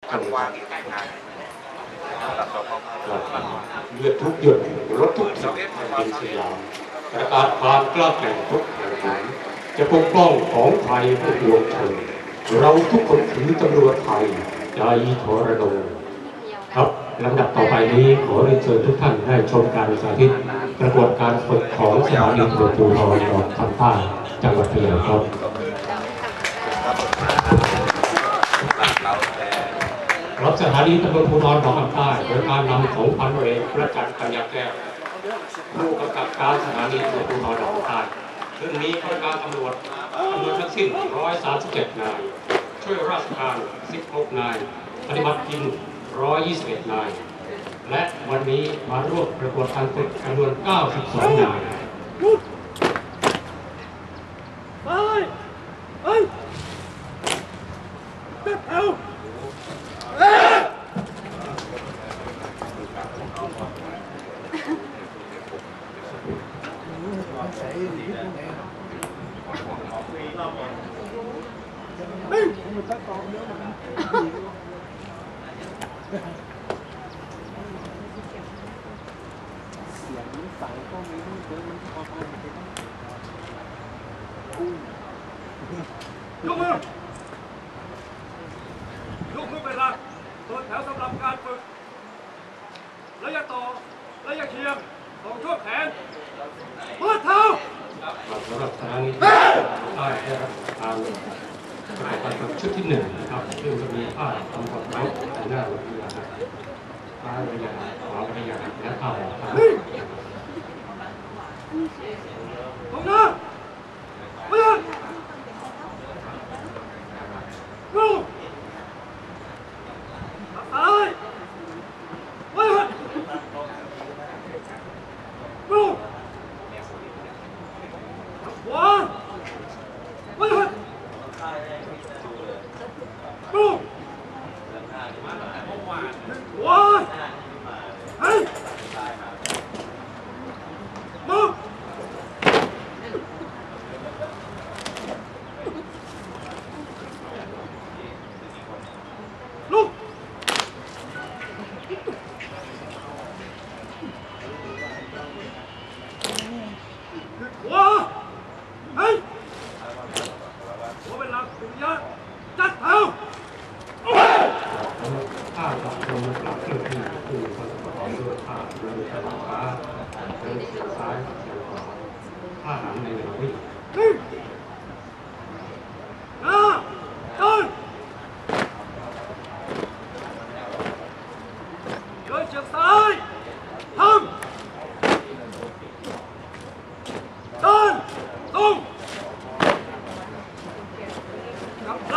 ทางว่างเลือดทุกหยดรถทุกสิ่งแผ่นดินสยามประกาศความกล้าแกร่งทุกแห่งหนจะปกป้องของไทยเพื่อปวงชนเราทุกคนถือตำรวจไทยใจทรนงครับลำดับต่อไปนี้ขอเรียนเชิญทุกท่านได้ชมการสาธิตประกวดการฝึกของสถานีตำรวจภูธรดอกคำใต้จังหวัดพะเยาครับรับสถานีตำรวจภูธรดอกคำใต้โดยการนำของพันเอกประจักษ์ปัญญาแก้วผู้กำกับการสถานีตำรวจภูธรดอกคำใต้ซึ่งมีข้าราชการตำรวจทั้งสิ้น137 นายช่วยราชการ16 นายปฏิบัติจริง121 นายและวันนี้มาร่วมประกวดการฝึกจำนวน92 นายยกมือเป็นหลักเปิดแถวสำหรับการฝึกระยะต่อระยะเคียงของช่วงแขนเปิดเท้าสำหรับทางนี้ได้รับการฝึกชุดที่1นะครับซึ่งจะมีผ้าทำกับไม้หน้าวิทยาผ้าวิทยาขวาวิทยาและผ้าห่อผ้าตรงนั้นเพื่อนลูกซ้ายเพื่อนลูกขวาเพื่อนลูกขวาเฮ้ยมึงลูกขวาเฮ้ยหัวเป็นหลักสุริยะจัดแถวผ้าตัดลงหลักเครื่องที่คือคนประกอบด้วยผ้าเรือขนาดฟ้าเดินเฉียงซ้ายเฉียงขวาผ้าหางในเรือวิ่งเดินเฉียงซ้ายทำเดินตรงกับหลั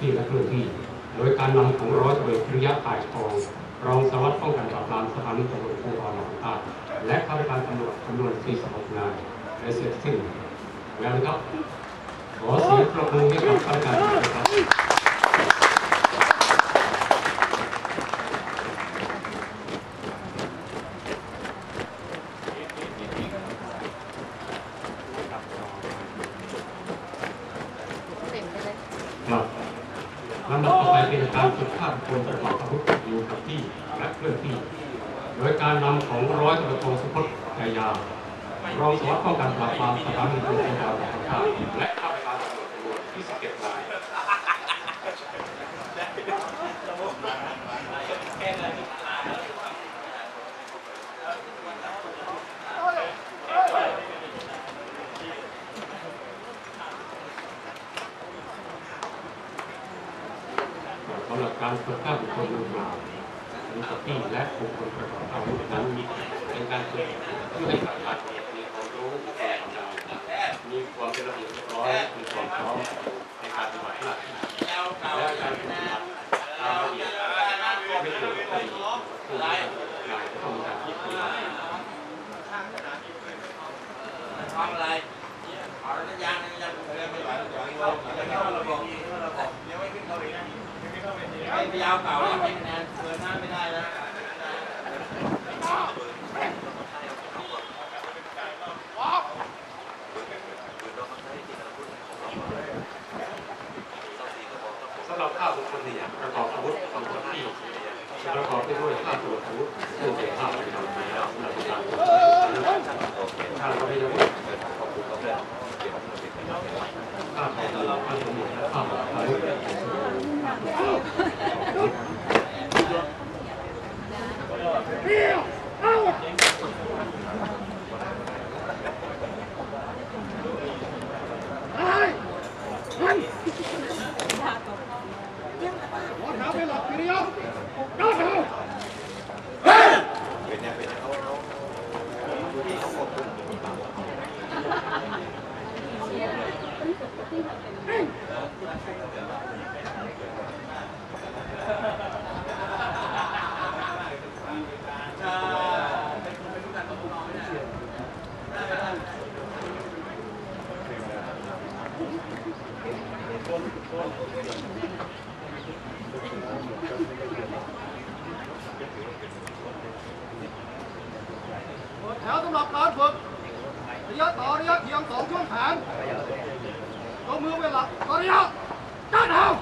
ที่และเคลื่อนที่โดยการนำของร้อยตำรวจเอกพิริยะต่ายทองรองสารวัตรป้องกันปราบปรามสถานีตำรวจภูธรหนองคายและข้าราชการตำรวจจำนวน46 นายได้เสร็จสิ้นแล้วนะครับขอเสียงปรบมือให้กับข้าราชการนะครับลำดับต่อไปเป็นการฝึกภาพคนประกอบอาวุธอยู่กับที่และเคลื่อนที่โดยการนำของร้อยตำรวจโทสุพจน์ใจยาวรองสารวัตรป้องกันปราบปรามสถานีตำรวจภูธรหนองคายและข้าราชการตำรวจจำนวน21 นายสำหรับการฝึกภาพบุคคลดังกล่าวมีกับที่และบุคคลประกอบอาวุธนั้นเป็นการฝึกเพื่อให้ประชาชนมีความรู้มีความเข้าใจมีความเป็นระเบียบเรียบร้อยมีความพร้อมในการปฏิบัติหน้าที่และการปฏิบัติตามระเบียบไม่เกิดคดีผู้ใดนายจะต้องมีการยึดถือทำอะไรเอาแล้วยังไม่ไหวเข้าระบบยังไม่ขึ้นเขาอีกนะไอ้พยาวเก่ายังไม่คะแนนเกินหน้าไม่ได้นะสำหรับภาพบุคคลเนี่ยประกอบอาวุธของคนที่ประกอบด้วยภาพตรวจอาวุธซึ่งเป็นภาพประจำในลักษณะการถ้าเราไม่ได้ภาพของเราภาพสมุดและภาพอาวุธแถวสำหรับการฝึกระยะต่อระยะเทียม2 ช่วงแขนยกมือไว้หลักต่อระยะด้านเอา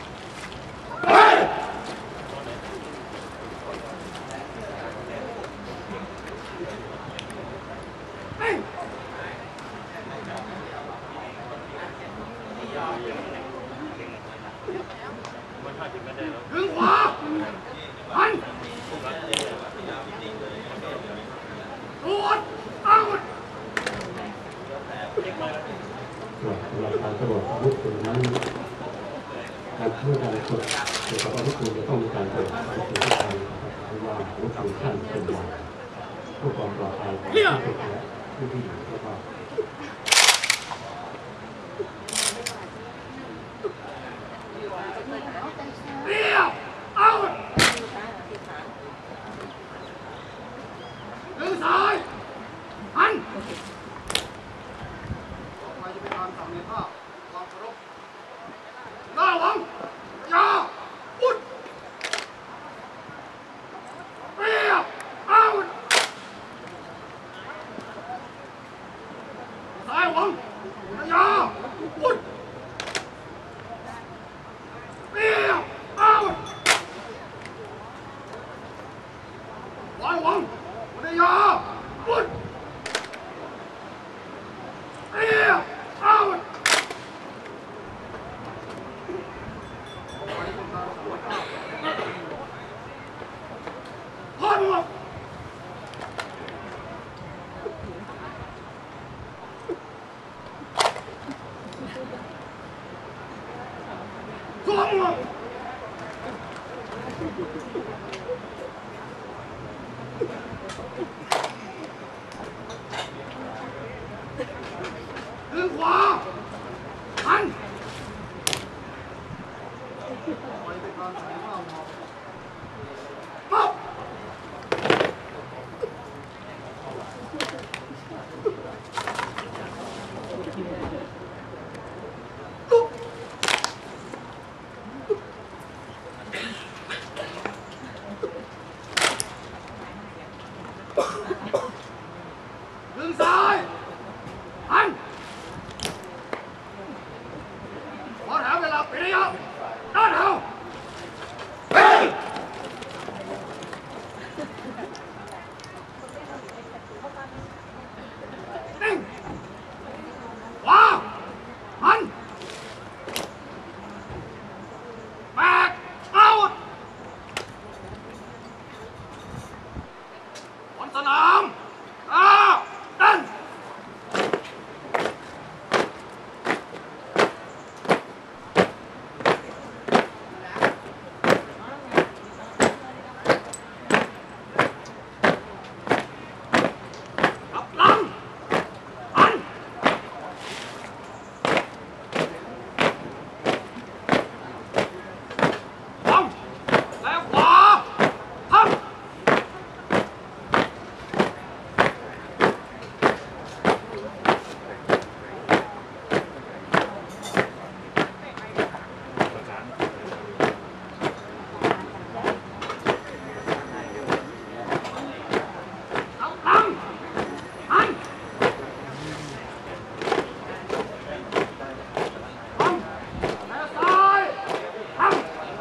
ดึงขวาหันตรวจอาวุธสำหรับการตรวจอาวุธปืนนั้นการเมื่อการตรวจเกี่ยวกับอาวุธปืนจะต้องมีการตรวจอาวุธปืนที่ใช้เพราะว่าอาวุธปืนขั้นเป็นใหญ่เพื่อความปลอดภัยของผู้ฝึกและผู้ที่อยู่รอบเรียวอาวุธดึงซ้ายหันต่อไปจะเป็นการสั่งในภาพความเคารพหน้าหวังยาอุดเรียวอาวุธซ้ายหวังยาอุดเรียวอาวุธขวาหวังยาอุดเรียวอาวุธพ่อหนุ่มสวมหมวกดึงขวาหันไปด้วยการใส่ข้าวหอมปั๊บดึงซ้ายหันขอถามเวลาเป็นระยะด้านเท้าเฮ้ยนิ่งขวาหันแบกเอาบนสนามดันกลับหลังหันวางแล้วขวาทับหลังหันทำแล้วซ้ายทำ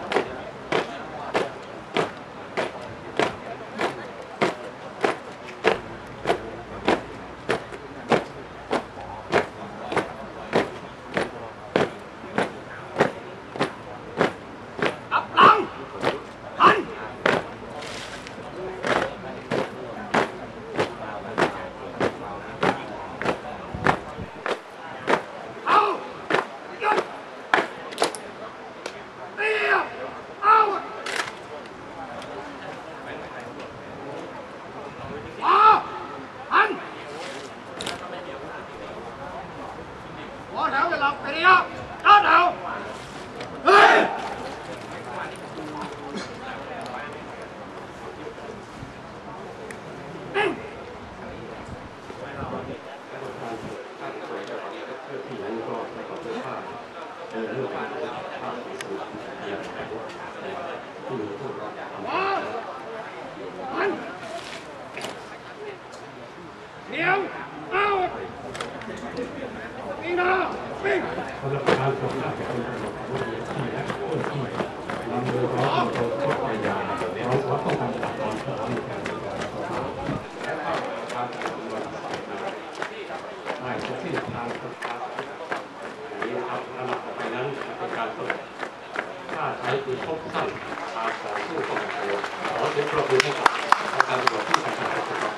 กลับหลังหันเอาหยุดเตียบเอาขวาหันขอแถวเวลาเป็นระยะด้านแถวเฮ้ยนิ่งขวาหันเดี๋ยวเอาวิ่งหน้าวิ่งสำหรับการทำงานของคนระบบอาวุธที่และคนที่นำโดยร้อยตำรวจโทษปริยาเราสามารถป้องกันปราบปรามสถานการณ์และการปฏิบัติไม่จะสิ้นทางสุดท้ายนี้นะครับระดับต่อไปนั้นเป็นการฝึกถ้าใช้ปืนพกสั้นอาต่อสู้ป้องกันตัวขอเสียงปรบมือให้กับการตำรวจที่ทำการฝึกครับ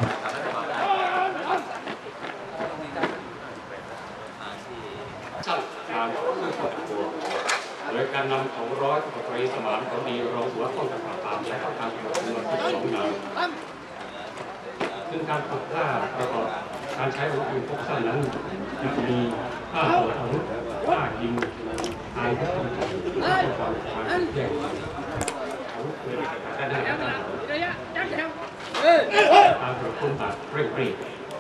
สั้นการต่อสู้ป้องกันตัวโดยการนำของร้อยตำรวจตรีสมานผลดีรองสารวัตรป้องกันปราบปรามและป้องกันตำรวจจำนวน12 นายซึ่งการฝึกท่าประกอบการใช้อาวุธปืนพกสั้นนั้นจะมีท่าเปิดอาวุธท่ายิงอายทุกคนและความแยกอาวุธปืนการได้การตรวจค้นแบบเร่งรีบ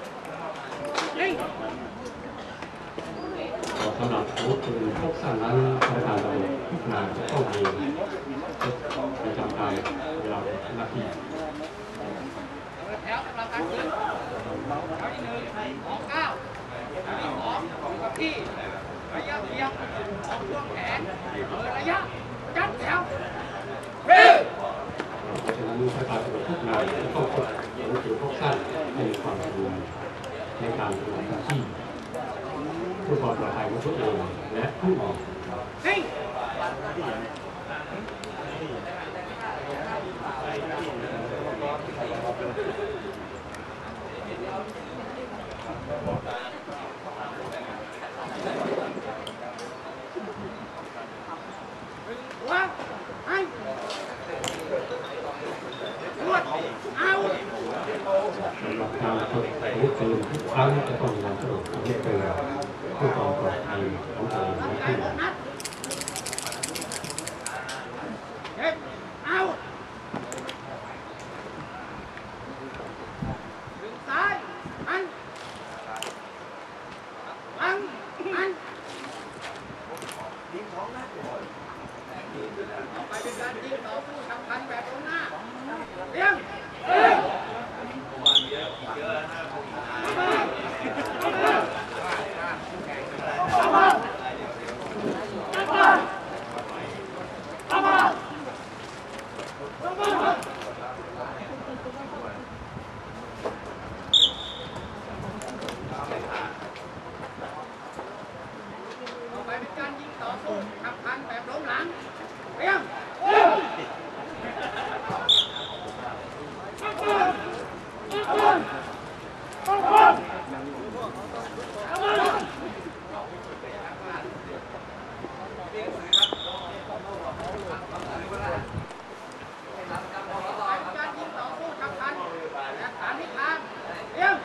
สำหรับอาวุธปืนพกสั้นนั้นพนักงานตำรวจทุกนายจะต้องมีประจำกายเวลาหน้าที่แถวสำหรับการฝึกแถวที่1ของ9แถวที่2อยู่กับที่ระยะเพียงของช่วงแขนระยะจัดแถวเพราะฉะนั้นประชาชนทุกนายต้องฝึกอาวุธปืนพกสั้นให้มีความชำนาญในการปฏิบัติหน้าที่เพื่อความปลอดภัยของตัวเองและผู้อื่นวางให้รวดเอาสำหรับการฝึกอาวุธปืนทุกครั้งจะต้องมีการฝึกอาวุธปืนเพื่อความปลอดภัยของตัวเองและผู้อื่นต่อไปเป็นการยิงต่อสู้ฉับพลันแบบลงหน้าเรียงต่อไปเป็นการยิงต่อสู้ฉับพลันแบบล้มหลังเรียงการยิงต่อสู้ฉับพลันและฐานทิศทางเรียง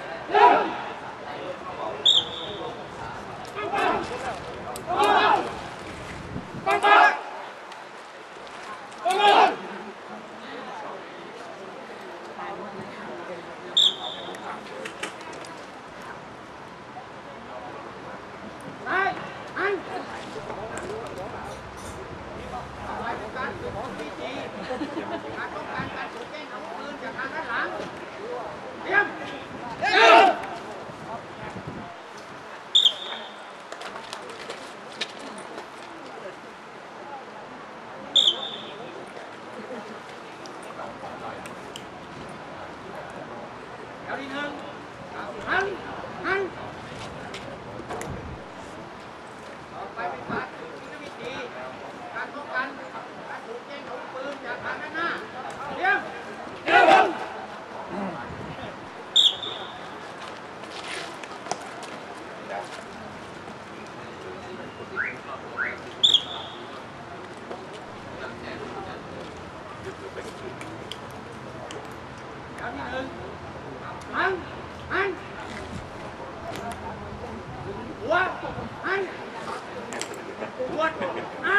ซ้ายหันต่อไปเป็นการฝึกของพีจีการป้องกันการถูกแย่งอาวุธปืนจากทางด้านหลังเตรียมแถวที่หนึ่งหันต่อไปเป็นการฝึกยุทธวิธีการป้องกันการถูกแย่งอาวุธปืนจากทางด้านหน้าเตรียมแถวที่หนึ่งหันหัวหันหวดเอา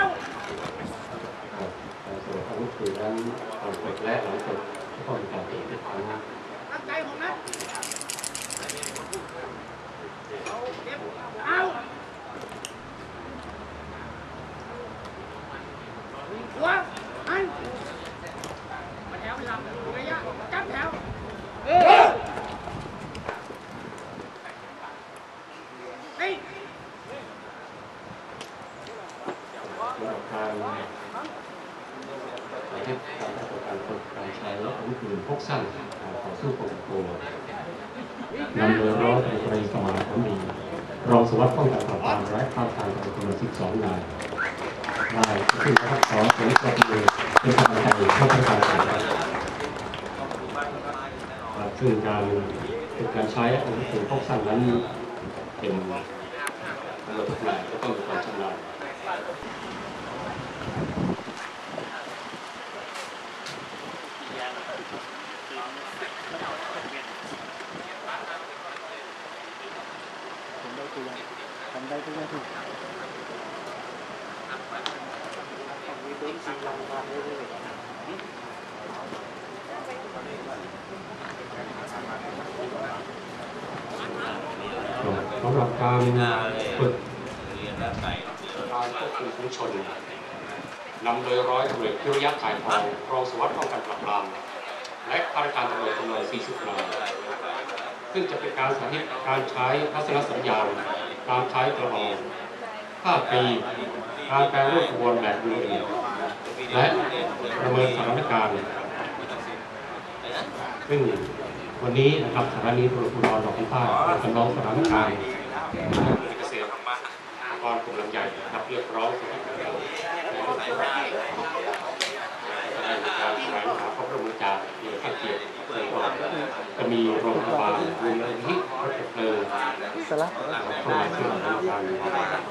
ส่วนอาวุธปืนนั้นก่อนฝึกและหลังฝึกก็มีการเปลี่ยนทุกครั้งตั้งใจของนัดเอาเก็บเอาหัวหันมาแถวหลังระยะจับแถวนี่สำหรับการให้การประกอบการฝึกการใช้อาวุธปืนพกสั้นการต่อสู้ป้องกันตัวนำโดยร้อยตำรวจตรีสมานผลดีรองสารวัตรป้องกันปราบปรามและข้ามทางตำรวจจำนวน12 นายซึ่งทั้งสองเป็นตัวเป็นกำลังใจให้ทางการซึ่งการใช้อาวุธปืนพกสั้นนั้นเป็นตำรวจทุกนายก็ต้องมีความชำนาญ สำหรับการฝึกการควบคุมฝูงชนนำโดยร้อยตำรวจพิริยะ ถ่ายทองรองสารวัตรป้องกันปราบปรามและข้าราชการตำรวจจำนวน40 นายซึ่งจะเป็นการสาธิตการใช้ทัศนสัญญาณการใช้กระบอก5 ปีการแปรรูปกระบวนแบบยูเรียและประเมินสถานการณ์ซึ่งวันนี้นะครับสถานีตำรวจภูธรดอกคำใต้จำลองสถานการณ์เกษตรกรกลุ่มลำใหญ่นะครับเรียกร้องการแสวงหาข้อร่วมมือจากหน่วยภาคเกียรติจะมีโรงพยาบาลมูลนิธิรถเพลิงเข้ามาช่วยเหลือการว่ามี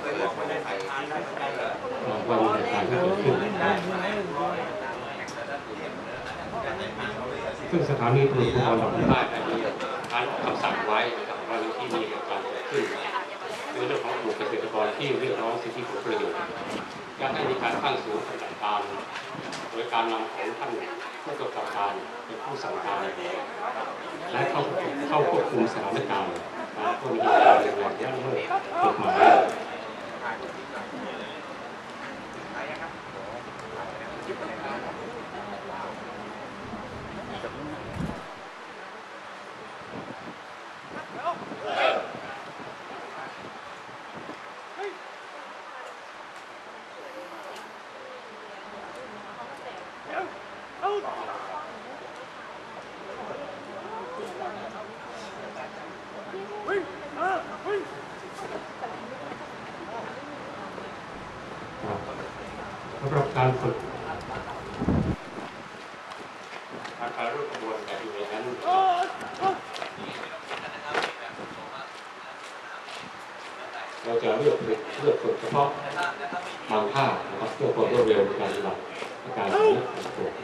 เหตุการณ์ที่เกิดขึ้นซึ่งสถานีตำรวจภูธรดอกคำใต้มีการออกคำสั่งไว้นะครับกรณีที่มีเหตุการณ์เกิดขึ้นในเรื่องของกลุ่มเกษตรกรที่เรียกร้องสิทธิผลประโยชน์อยากให้มีการตั้งศูนย์ปฏิบัติการโดยการนำของท่านผู้กำกับการเป็นผู้สั่งการและเข้าควบคุมสถานการณ์เพื่อมีการดำเนินการละเมิดกฎหมายงเอาวิ่งวิ่งสำหรับการฝึกอาการรูปขบวนแบบอยู่ในนั้นเราจะเลือกฝึกเฉพาะบางท่านะครับเพื่อความรวดเร็วในการปฏิบัติการเลือกฝึก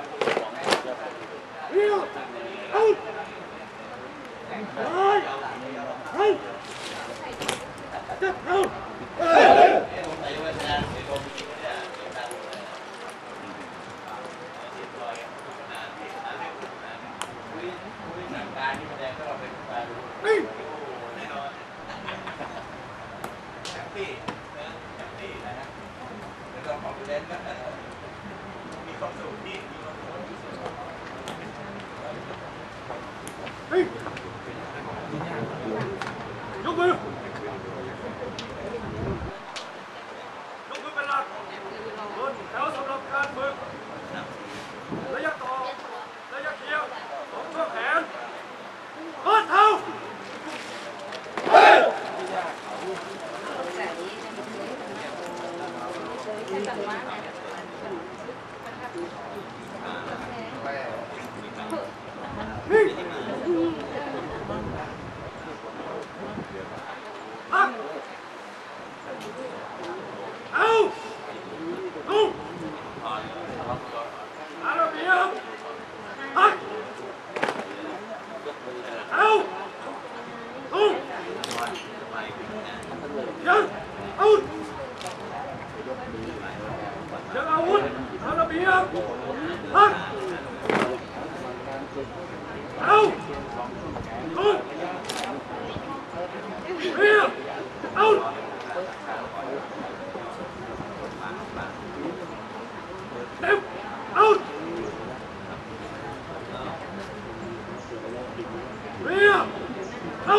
ยกมือเป็นหลักเดินแถวสำหรับการฝึกระยะต่อระยะเคียงของช่วงแขนเดินเท้ายังอาวุธทางระเบียบพักเอาลุกเรียบเอาเต็มเอาเรียบเอา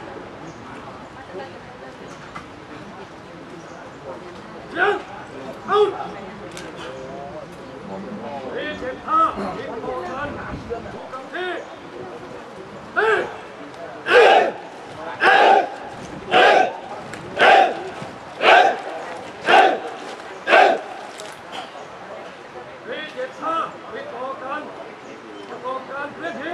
ยังเอาทีเจ็ดห้าทีโคกันถูกกับที่ทีเจ็ดห้าติดต่อกันประกอบการเคลื่อนที่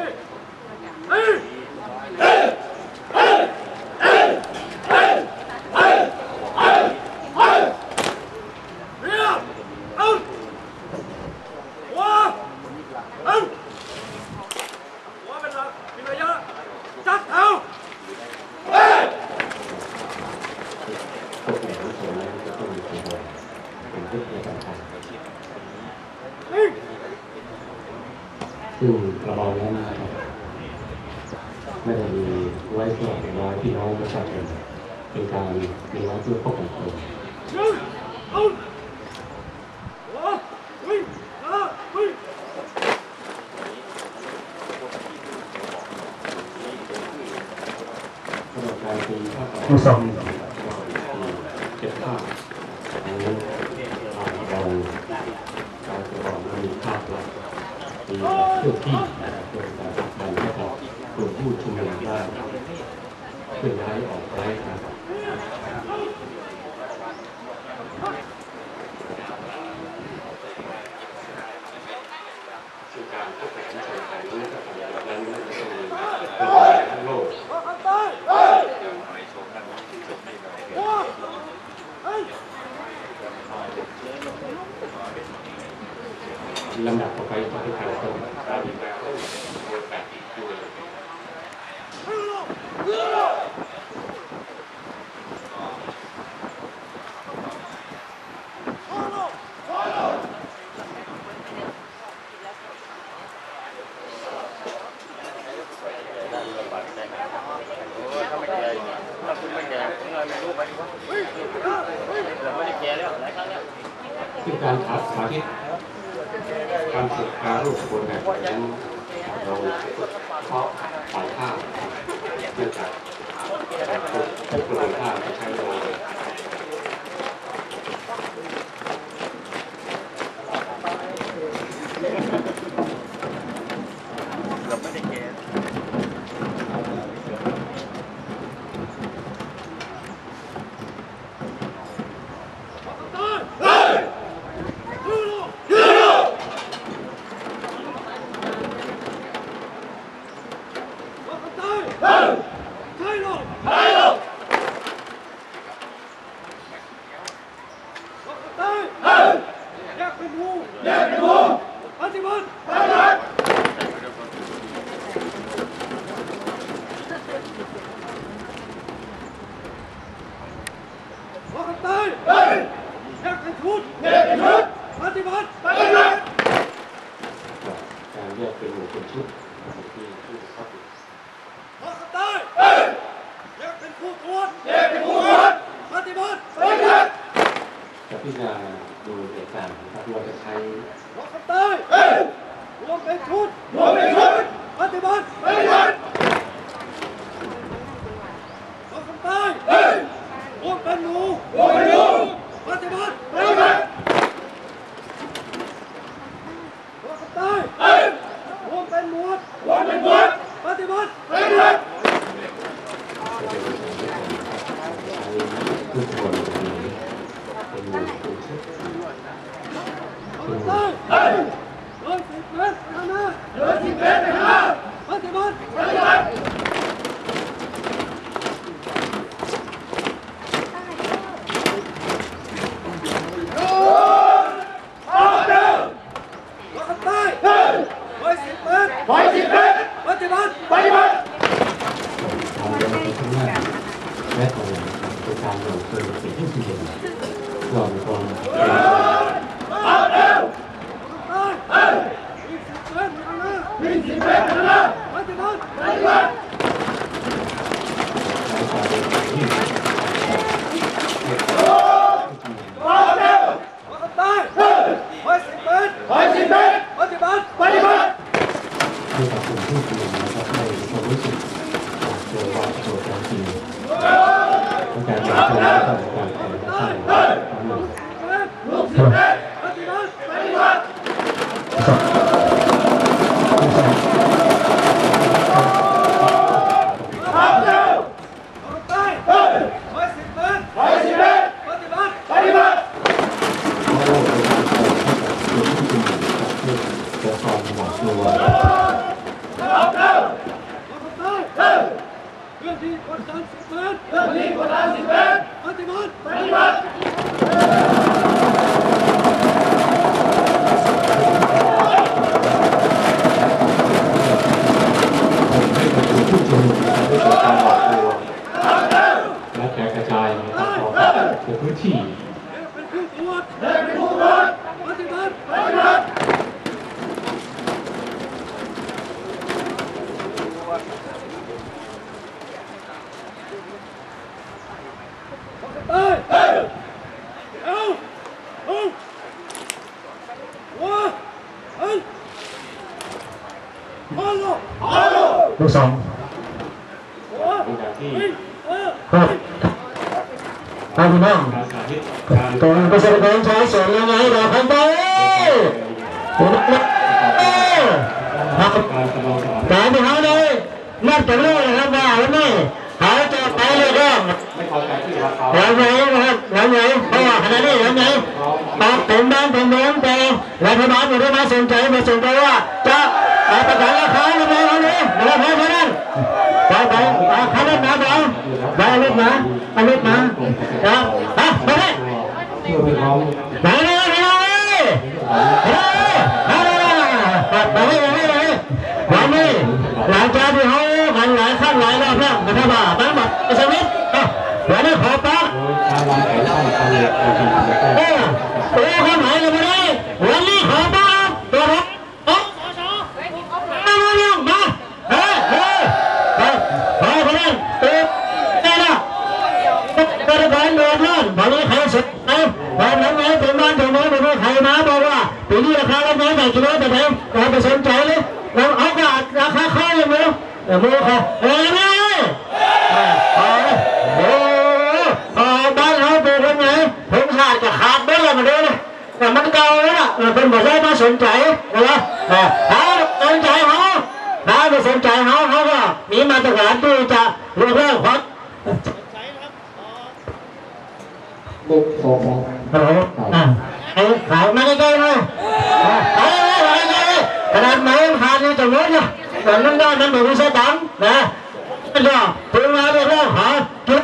ซึ่งกระบอกนั้นนะครับไม่ได้มีไว้สำหรับน้อยพี่น้องประชาชนเป็นการมีไว้เพื่อป้องกันตัวผู้สำเจ็ดภาพของเราการประกอบมีภาพลักษณ์มีเครื่องที่โดยการทำให้กับกลุ่มผู้ชุมนุมได้เคลื่อนย้ายออกไปครับซึ่งการพบกันในสถานที่ต่างๆนั้นมันจะมีเป็นหลายทั้งโลกลำดับต่อไปต้องเป็นการส่งการมีการเข้าบทบาทด้วยซึ่งการสาธิตการฝึกการรูปขบวนแบบนั้นเราฝึกเพราะฝ่ายท่าเนื่องจากทุกกระบวนท่าจะใช้โดยมูปฏิบัติว่ากันตายแยกเป็นชุดปฏิบัติการแยกเป็นหมู่เป็นชุดที่ครับว่ากันตายแยกเป็นผู้ตรวจปฏิบัติจะพิจารณาดูเหตุการณ์นะครับเราจะใช้ว่ากันตายรวมเป็นชุดปฏิบัติว่ากันตายรวมเป็นหมู่ปฏิบัติว่ากันตายรวมเป็นหมวดปฏิบัติทุกคนเป็นหมู่เป็นชุดปฏิบัติทำอะไรไปข้างหน้าและต่อหลังเป็นการลงเกินสิ่งที่เห็นก่อนก่อนให้กับกลุ่มผู้ชุมนุมนะครับให้ความรู้สึกโดยว่าโดยการจริงการเดินทางการแต่งตั้งพื้นที่ลูกสองครับพี่น้องตัวประชาชนใช้ส่วนยังไงดอกพันไปครับการที่เขาเลยนับจะรู้นะครับว่าวันนี้เขาจะไปเลยก็แล้วไงนะครับแล้วไงเพราะว่าขณะนี้แล้วไงตอบเป็นบ้านเป็นเมืองแต่รัฐบาลไม่ได้มาสนใจว่าจะประกาศราคาหรือไม่เอาเลยนะครับเพราะนั้นไปขับรถมาไปรถมาครับไปเลยไปวันนี้หลังจากที่เขาหันหลายขั้นหลายรอบแล้วนะครับว่าตั้งบัตรสวิตวันนี้ขอปั๊บตัวข้างไหนกันไปเลยวันนี้ขอปั๊บตัวรับวันนี้ใครสุดวันนั้นไงถึงบ้านถึงเมืองไม่รู้ใครมาบอกว่าปีนี้ราคาแล้วไงแต่กิโลแต่แพงเราไปสนใจเลยเราเอากระราคาค่าอย่างเดียวมือเขานี่บ้านเราเป็นยังไงผมขาดจะขาดได้เลยมาดูเลยแต่มันเก่าแล้วล่ะเป็นแบบไม่สนใจนะถ้าสนใจเขาก็มีมาตรการที่จะเรื่องความฮัลโหลขายมาใกล้ๆเลยขนาดไหนผ่านนี่จะงดนะแต่นั่นได้นั่นเป็นวิศวกรรมนะนั่นก็ถึงมาเรื่องขอจุด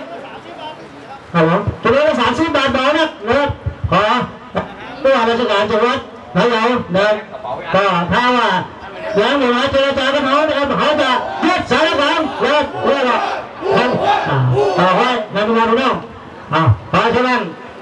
ฮัลโหลจุดละ30 บาทนะขอผู้ว่าราชการจังหวัดแล้วเราเดินก็ถ้าว่ายังไม่มาเจรจากันเขานะครับเขาจะยึดสารกลางแล้วเรียกว่าต่อไว้ในประมาณนั้นเพราะฉะนั้น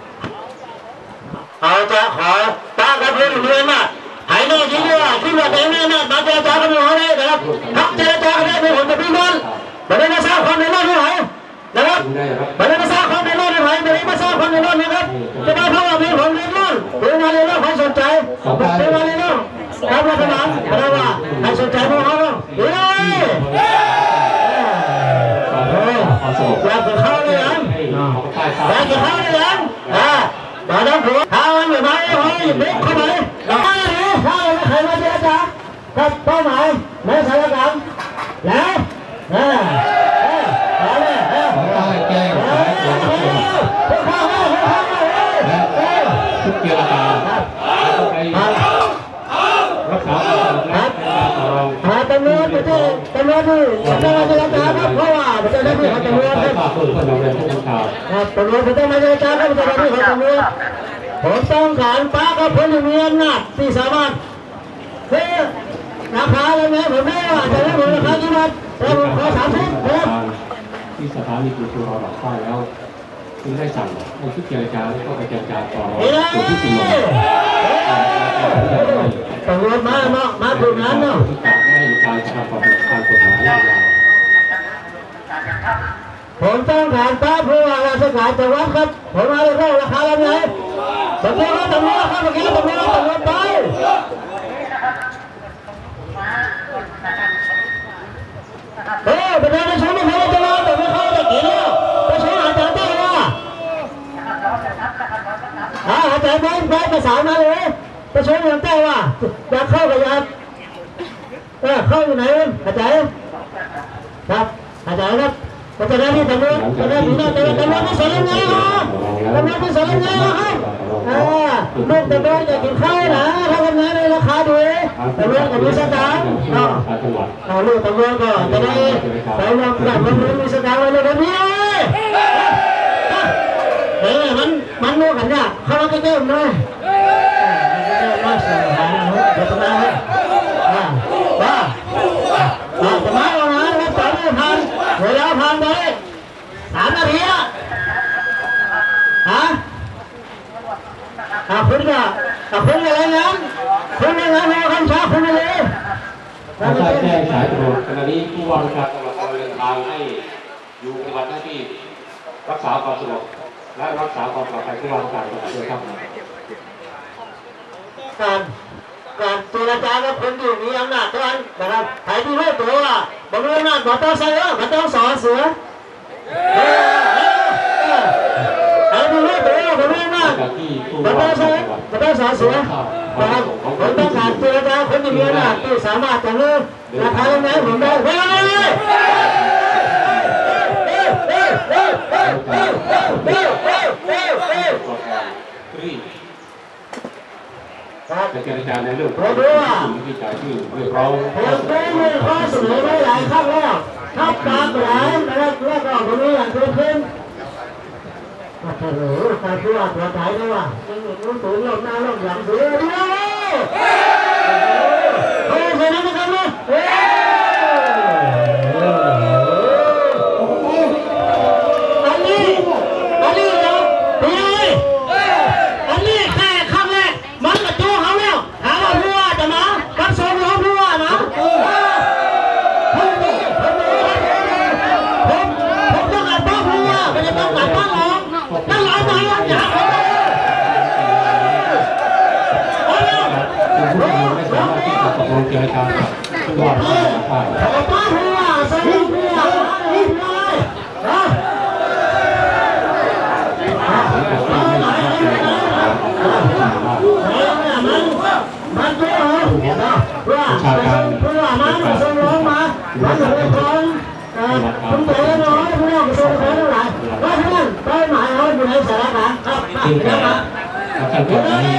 เราจะขอตากับเพื่อนเพื่อนมาให้แน่จริงว่าที่ว่าแต่แน่มาเจรจากันอยู่ได้นะครับทักเจรจากันได้เป็นผลจะพี่น้องไม่ได้มาสร้างความในโลกที่ไหนนะครับไม่ได้มาสร้างความในโลกที่ไหนไม่ได้มาสร้างความในโลกนะครับจะได้เพราะว่ามีผมในโลกเป็นมาในโลกใครสนใจเป็นมาในโลกครับรัฐบาลอะไรว่าใครสนใจพวกเขาเฮ้ยอยากจะเข้าเลยยังอยากจะเข้าเลยยังตอนนั้นผมถ้าวันอยู่ไหนเฮ้ยบิ๊กเข้าไปถ้าไม่เคยมาเจรจาครับเป้าหมายไม่ใช่ละกันแล้วทุกเกี่ยวกับการรักษาตำรวจที่ตำรวจที่ต้องมาเจรจาครับเพราะว่าเจ้าหน้าที่ของตำรวจครับตำรวจต้องมาเจรจาครับเจ้าหน้าที่ของตำรวจผมต้องการป้ากับคนมีอำนาจที่สามารถซื้อราคาอะไรไหมผมไม่ว่าจะได้ผมราคากี่บาทแต่ผมขอ30ครับที่สถานีตำรวจหลักป้ายแล้วจึงได้สั่งให้ชุดเจรจาและก็ไปเจรจาต่อตัวที่ติดลมตำรวจมาตรงนั้นเนาะไม่ให้การกระทำความผิดทางกฎหมายยาวผมต้องการป้าผู้ว่าราชการจังหวัดครับผมมาเลยเข้าราคาอะไรตำรวจครับเมื่อกี้ตำรวจไปประชาชนไม่เคยจะรอแต่ไม่เข้าจะกี่แล้วประชาชนอาจารย์ได้ว่าอาจารย์ไปประสานมาเลยประชาชนยังได้ว่าอยากเข้ากับอยากเข้าอยู่ไหนอาจารย์ครับอาจารย์ครับประชาชนที่ตำรวจตำรวจที่สอนยังไงครับตำรวจที่สอนยังไงครับลูกตำรวจจะกินข้าวนะถ้าทำงานในราคาดีตำรวจกับมีสตางค์ลูกตำรวจก็จะได้ไปลงกับมันมีสตางค์ไว้เลยแบบนี้มันรู้กันเนี่ยเขาต้องเติมด้วยมาสื่อสารเดี๋ยวจะมาจะมาแล้วนะรับสายไม่ทันเวลาผ่านไป3 นาทีคุณอะไรนั้นคุณอะไรนะคำช้าคุณอะไรถ้าแจ้งสายตรวจขณะนี้ผู้ว่าราชการจังหวัดเดินทางให้อยู่ปฏิบัติหน้าที่รักษาความสงบและรักษาความปลอดภัยผู้ว่าราชการจังหวัดด้วยครับการเจรจากับคนที่มีอำนาจนั้นนะครับใครที่รู้ตัวว่าบางเรื่องนั้นต้องใส่มันต้องสอนเสือใครที่รู้ตัวบางเรื่องนั้นมันต้องใส่มันต้องสอนเสือนะครับผมต้องการเจรจาคนที่มีอำนาจที่สามารถจะรู้ราคายังไงผมได้เฮ้ยจะเจรจาในเรื่องที่จ่ายชื่อเรียกร้องข้อเสนอไว้หลายครั้งแล้วทับตามหลายนะครับแล้วก็ผมนี้อย่างเพิ่มขึ้นโอ้โหการที่ว่าตัวใจเลยว่ามันสูงลงหน้าลงหลังสูงเลยโอ้โหเสนอนะครับนะอันนี้เราเป็นไงอันนี้แค่ครั้งแรกมันกระโจเขาแล้วถามว่าผู้ว่าจะมาการส่งเราผู้ว่านะผมต้องการป้าผู้ว่าไม่ได้ต้องการป้าหลงป้าหลงมาอยากไม่สามารถที่จะตกลงเจรจาผู้ว่าราชการได้ป้าผู้ว่าส่งผู้ว่ามันตัวว่าผู้ว่ามาส่งร้องมามันเป็นคนคุณเต๋อน้อยผู้ว่าส่งคนเท่าไหร่ว่าเพื่อนไปหมายเขาอยู่ในสารการครับนะครับขั้นตอนนี้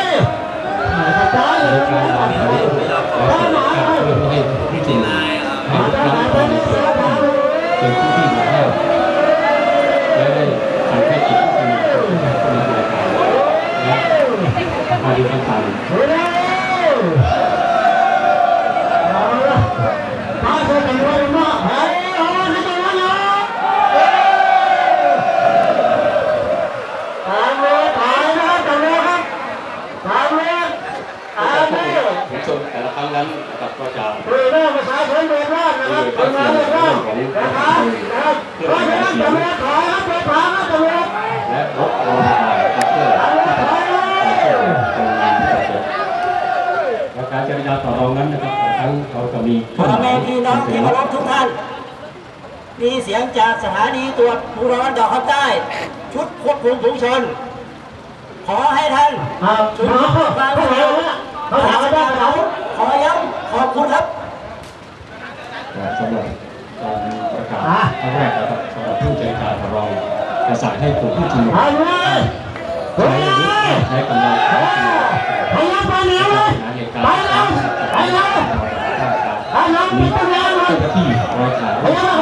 การวางแผนให้ผู้ที่ให้รับความเป็นผู้ที่มาให้และได้ทำให้จิตผู้มีรายการและมาดูคำสั่งผู้ชมแต่ละครั้งนั้นนะครับก็จะเรือหน้าประชาชนเรือร้อนนะครับเป็นงานเรือร้อนนะครับเพราะฉะนั้นตำรวจถอยครับตำรวจและรถโรงพยาบาลครับเพื่อและการเจรจาต่อรองนั้นนะครับทั้งเราจะมีพ่อแม่พี่น้องที่เคารพทุกท่านมีเสียงจากสถานีตรวจภูธรดอกคำใต้ชุดควบคุมฝูงชนขอให้ท่านชุดควบคุมฝูงชนเขาถามว่าเขาขอย้ำขอบคุณครับสำหรับการประกาศครั้งแรกนะครับสำหรับผู้เจรจาต่อรองจะสั่งให้กลุ่มผู้ชุมนุมใช้กำลังเข้าสู่เหตุการณ์มีเจ้าหน้าที่รอข่าว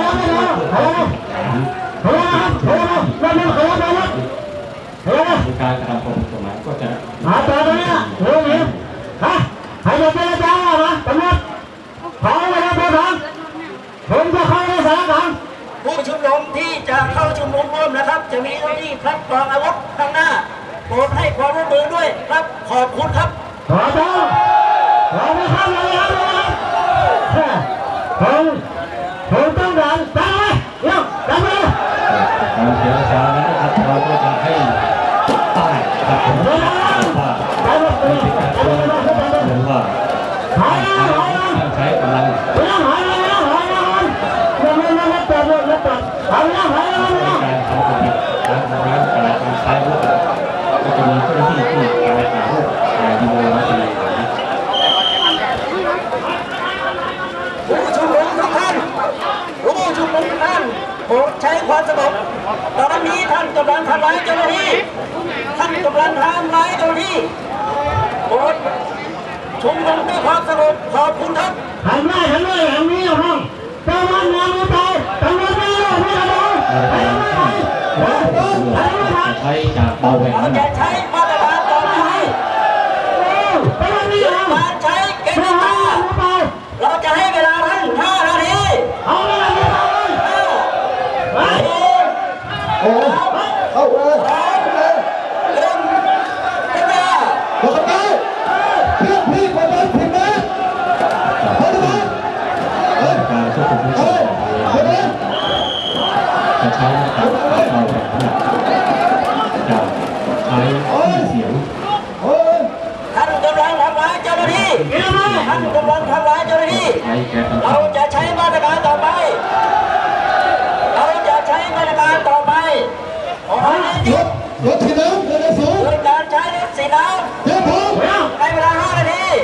มีการกระทำความผิดกฎหมายก็จะมาต่อตรงนี้เรื่องนี้ฮะให้เราเจรจานะตำรวจขอไว้ครับผมจะเข้าในสถานการณ์ผู้ชุมนุมที่จะเข้าชุมนุมร่วมนะครับจะมีเจ้าหน้าที่คัดกรองอาวุธข้างหน้าโปรดให้ความร่วมมือด้วยครับขอบคุณครับขอต้องเราไม่ทำอะไรเลยผมต้องการตั้งไว้เดี๋ยวตั้งไว้การเจรจานั้นนะครับเราก็จะให้ป้ายครับผมว่าไม่ใช่การเมืองว่าใช้กำลังการทำความผิดการทำร้ายการใช้อาวุธก็จะมีเจ้าหน้าที่ที่การอาวุธดีโมมาตีผู้ชุมนุมทุกท่านโปรดใช้ความสงบตอนนี้ท่านกำลังทำร้ายเจ้าหน้าที่โปรดชุมนุมด้วยความสงบขอบคุณครับหันหน้าอย่างนี้ห้องตะวันมองไม่ไปตะวันไม่ยอมไม่ยอมใช้จากเบาแหวนเราจะใช้มาตรการต่อไปการใช้เกณฑ์เราจะให้เวลาท่าน5 นาทีเอาเวลาโอ้เข้าเลยบอกกันได้พี่คนนั้นผิดนะการควบคุมผู้ชุมนุมจะใช้การเบาแหวนจะใช้เสียงท่านกำลังทำร้ายเจ้าหน้าที่เราจะใช้มาตรการต่อไปขอให้หยุดรถที่น้ำระดับสูงโดยการใช้รถสีน้ำในเวลา5 นาที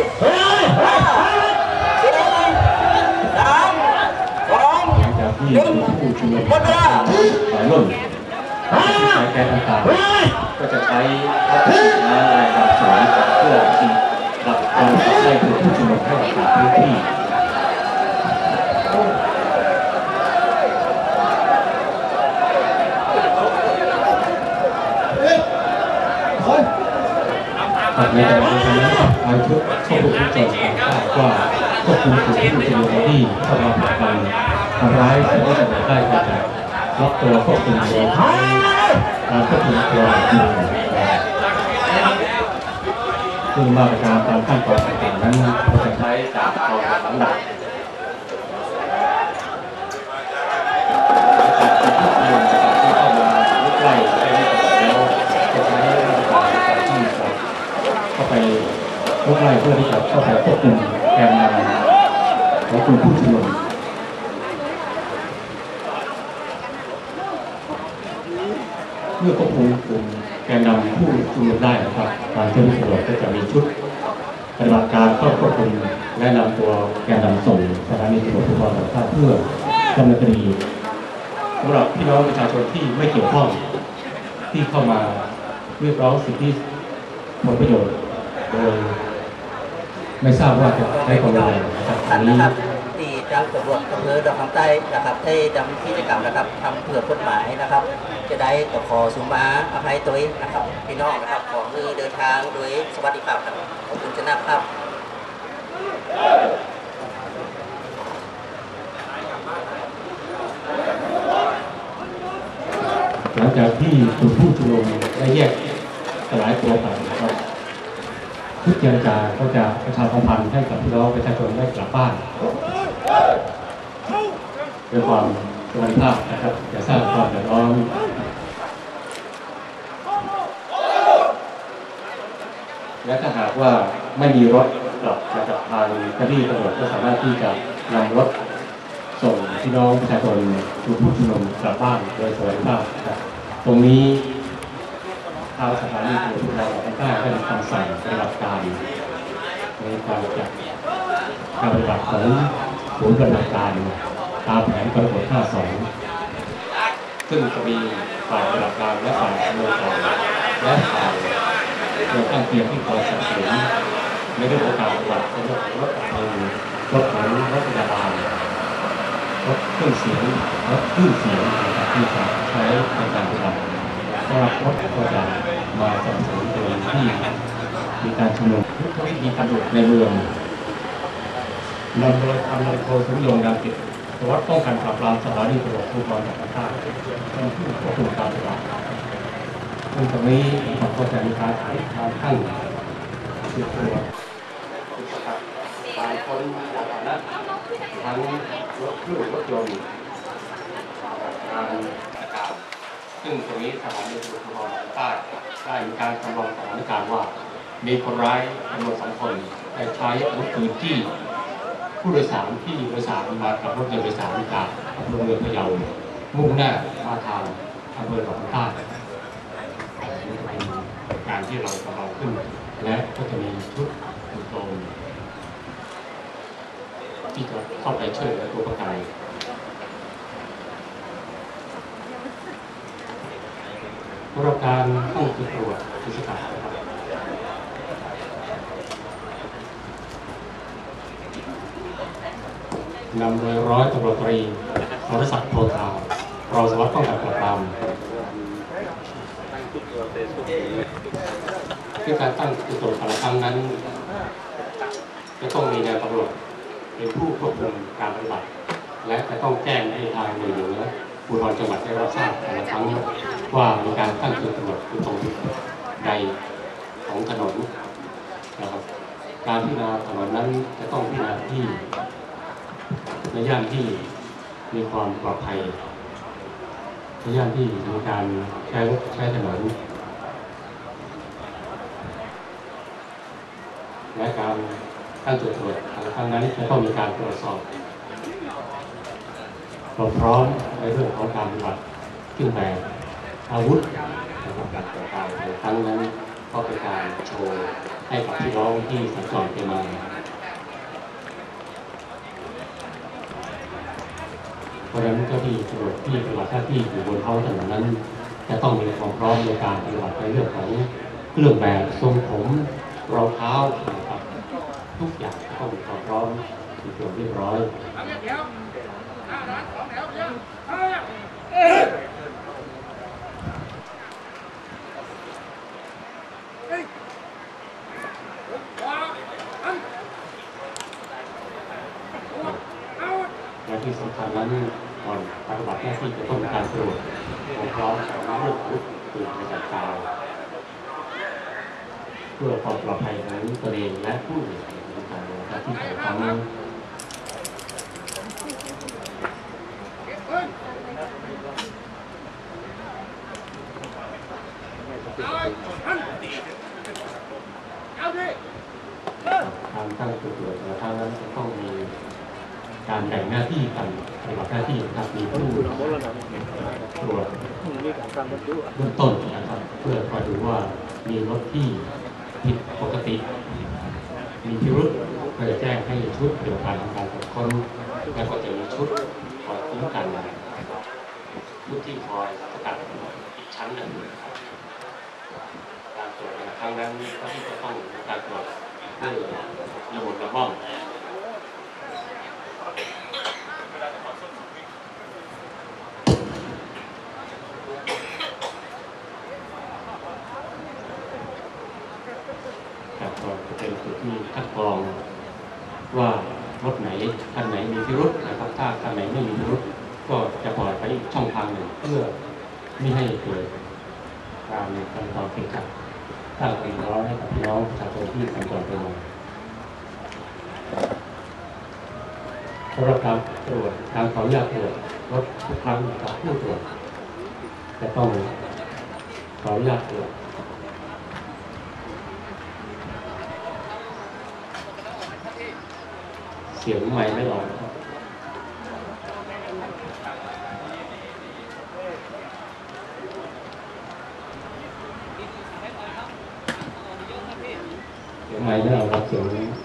หมดเวลาฝ่ายรุ่นใช้แก๊สต่างๆก็จะใช้น้ำแรงดันสูงเพื่อที่ดับการขับไล่กลุ่มผู้ชุมนุมให้ออกจากพื้นที่ในการทำงานทางทุกข้อมูลที่เกิดขึ้นว่าควบคุมกลุ่มผู้ชุมนุมที่เข้ามาผลักดันทำร้ายผู้ชุมนุมได้ก็จะล็อกตัวควบคุมตัวการควบคุมตัวอยู่ซึ่งมาตรการตามขั้นตอนต่างๆนั้นจะใช้จากกองสำนักที่เข้ามาลุกไล่แล้วจะใช้ที่เข้าไปลุกไล่เพื่อที่จะเข้าไปควบคุมแกนนำของกลุ่มผู้ชุมนุมเมื่อควบคุมกลุ่มแกนนำผู้ชุมนุมได้นะครับทางเจ้าหน้าที่ตำรวจก็จะมีชุดปฏิบัติการเข้าควบคุมและนำตัวแกนนำส่งสถานีตำรวจภูธรภาคเพื่อดำเนินคดีสำหรับพี่น้องประชาชนที่ไม่เกี่ยวข้องที่เข้ามาเรียกร้องสิทธิผลประโยชน์โดยไม่ทราบว่าจะใช้ความรุนแรงนะครับอันนี้ที่ทางตำรวจอำเภอดอกคำใต้นะครับได้ดำเนินกิจกรรมนะครับทำเพื่อกฎหมายนะครับจะได้ขอสุมาอภัยตัวเองนะครับพี่น้องนะครับขอมือเดินทางโดยสวัสดิภาพครับขอบคุณชนะครับหลังจากที่กลุ่มผู้ชุมนุมได้แยกสลายตัวไปนะครับผชุดเจรจาก็จะประชาสัมพันธ์ให้กับพี่น้องประชาชนได้กลับบ้านด้วยความสวัสดิภาพนะครับอย่าสร้างความเดือดร้อนและถ้าหากว่าไม่มีรถกลับมาจากทางเจ้าหน้าที่ตำรวจก็สามารถที่จะนำรถส่งพี่น้องประชาชนผู้ชุมนุมกลับบ้านโดยสวัสดิภาพนะครับตรงนี้ทางสถานีตำรวจภูธรภาคใต้ได้มีคำสั่งปฏิบัติการในการจัดการปฏิบัติของศูนย์ปฏิบัติการตามแผนกลศ52ซึ่งจะมีฝ่ายปฏิบัติการและฝ่ายอำนวยการและฝ่ายโดยตั้งเตรียมที่คอยสนับสนุนในเรื่องของการปฏิบัติในเรื่องของรถถังรถถังรถพยาบาลรถเครื่องเสียงรถคลื่นเสียงที่จะใช้ในการปฏิบัติสำหรับรถก็จะมาสนับสนุนโดยที่มีการชุมนุมยุทธวิธีการในเมืองนำโดยพันตำรวจโทสุริยง ดำกิจสารวัตรป้องกันปราบปรามสถานีตำรวจภูธรภาคใต้เป็นผู้ควบคุมการปฏิบัติซึ่งตรงนี้ก็จะมีการตั้งจุดตรวจการค้นยานพาหนะทั้งรถเครื่องรถยนต์การอากาศซึ่งตรงนี้สถานีตำรวจภูธรภาคใต้ได้มีการจำลองสถานการณ์ว่ามีคนร้ายจำนวน2 คนได้ใช้อาวุธปืนจี้ผู้โดยสารที่โดยสารมากับรถยนต์โดยสารจากอำเภอเมืองพะเยามุ่งหน้ามาทางอำเภอหนองใต้การที่เรากำลังขึ้นและก็จะมีชุดตุโตนที่จะเข้าไปช่วยเหลือตัวประกันสำหรับการเข้าจุดตรวจจุดสกัดนะครับนำโดยร้อยตำรวจตรีวรศักดิ์โพธารองสารวัตรป้องกันปราบปรามคือการตั้งจุดตรวจแต่ละครั้งนั้นจะต้องมีนายตำรวจเป็นผู้ควบคุมการปฏิบัติและจะต้องแจ้งให้ทางหน่วยเหนือภูธรจังหวัดได้รับทราบแต่ละครั้งว่ามีการตั้งจุดตรวจอยู่ตรงจุดใดของถนนนะครับการพิจารณาถนนนั้นจะต้องพิจารณาที่ในย่านที่มีความปลอดภัยในย่านที่มีการใช้รถใช้ถนนและการตั้งจุดตรวจครั้งนั้นจะต้องมีการตรวจสอบความพร้อมในเรื่องของการปฏิบัติเครื่องแบบอาวุธนะครับการตรวจการในครั้งนั้นก็เป็นการโชว์ให้กับพี่น้องที่สัญจรไปมาเพราะฉะนั้นเจ้าที่ตำรวจที่ปฏิบัติหน้าที่อยู่บนท้องถนนนั้นจะต้องมีความพร้อมในการปฏิบัติในเรื่องของเครื่องแบบทรงผมรองเท้านะครับทุกอย่างต้องมีความพร้อมมีความเรียบร้อยและที่สำคัญนั้นก่อนปฏิบัติหน้าที่จะต้องมีการตรวจความพร้อมของเรื่องอาวุธปืนกระจายกาวเพื่อความปลอดภัยของตัวเองและผู้อื่นในการปฏิบัติที่ของเขาการตั้งจุดตรวจแต่ละครั้งนั้นจะต้องมีการแบ่งหน้าที่กันปฏิบัติหน้าที่นะครับมีผู้ตรวจเบื้องต้นนะครับเพื่อคอยดูว่ามีรถที่ผิดปกติมีพิรุธก็จะแจ้งให้ชุดเกี่ยวกับการตรวจค้นแล้วก็จะมีชุดคอยคุ้มกันชุดที่คอยสกัดอีกชั้นหนึ่งการตรวจครั้งนั้นก็ที่จะต้องการตรวจด้วยระบบระบ้องเป็นจุดที่คัดกรองว่ารถไหนคันไหนมีพิรุธนะครับถ้าคันไหนไม่มีพิรุธก็จะปล่อยไปอีกช่องทางหนึ่งเพื่อไม่ให้เกิดการต่อติดขัดสร้างความร้อนให้กับพี่น้องประชาชนที่สัญจรไปมาสำหรับการตรวจการขออนุญาตตรวจรถทุกครั้งกับผู้ตรวจจะต้องขออนุญาตตรวจเสียงไมค์ไม่ออกนะครับเสียงไมค์ไม่ออกครับเสียงไมค์